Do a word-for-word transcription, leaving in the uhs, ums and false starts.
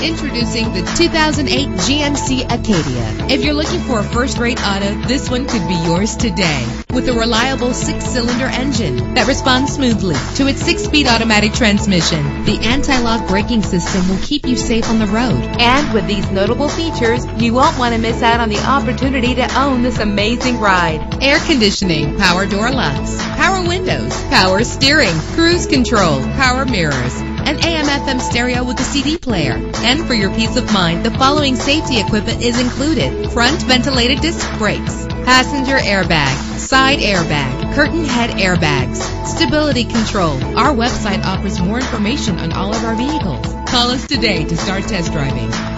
Introducing the two thousand eight G M C Acadia. If you're looking for a first-rate auto, this one could be yours today. With a reliable six-cylinder engine that responds smoothly to its six-speed automatic transmission, the anti-lock braking system will keep you safe on the road. And with these notable features, you won't want to miss out on the opportunity to own this amazing ride. Air conditioning, power door locks, power windows, power steering, cruise control, power mirrors, an A M F M stereo with a C D player. And for your peace of mind, the following safety equipment is included: front ventilated disc brakes, passenger airbag, side airbag, curtain head airbags, stability control. Our website offers more information on all of our vehicles. Call us today to start test driving.